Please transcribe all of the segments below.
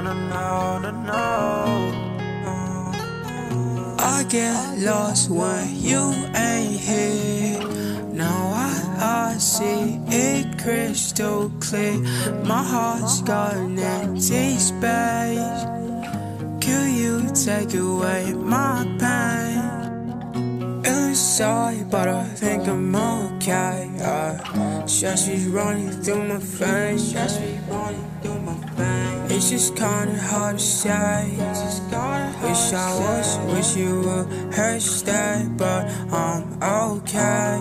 I get lost when you ain't here. Now I see it crystal clear. My heart's got an empty space. Could you take away my pain? Inside, but I think I'm okay. Stress is running through my veins. It's just kinda hard to say. Wish you would hurt stay, but I'm okay.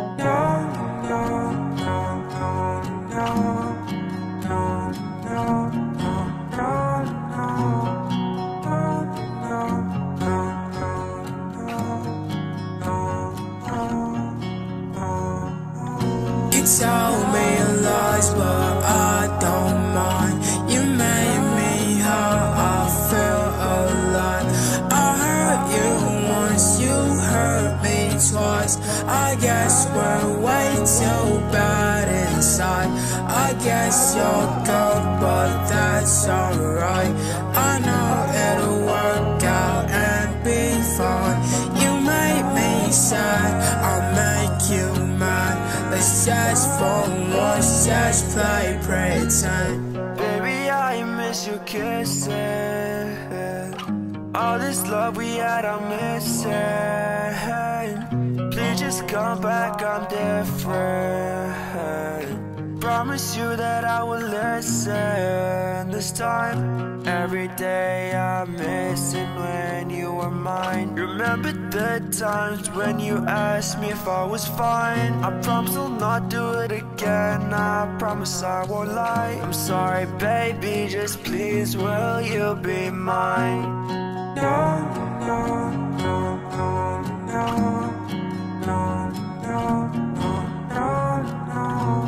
You told me your lies, but I don't mind. You made me how I feel alive. I hurt you once, you hurt me twice. I guess we're way too bad inside. I guess you're good, but that's alright. I know it'll work out and be fine. You made me sad, I'll make you mad. Let's just for once, just play pretend. Baby, I miss your kisses. All this love we had, I'm missing. Please just come back, I'm different. Promise you that I will listen this time. Every day I'm missing when you were mine. Remember the times when you asked me if I was fine. I promise I'll not do it again, I promise I won't lie. I'm sorry baby, just please will you be mine? No, no, no, no, no, no, no, no, no.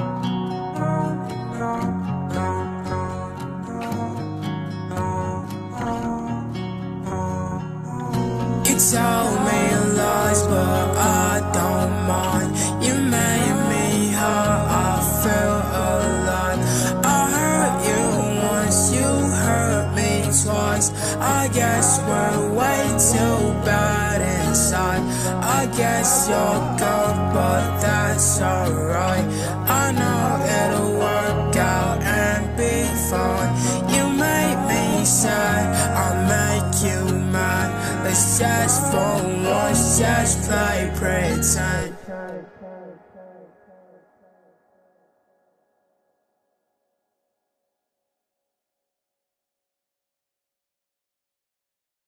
You told me your lies, but I don't mind. You made me how I feel alive. I hurt you once, you hurt me twice. I guess we're way too bad inside. I guess you're good, but that's alright. I know it'll work out and be fine. You made me sad, I'll make you mad. Let's just for once, just play pretend.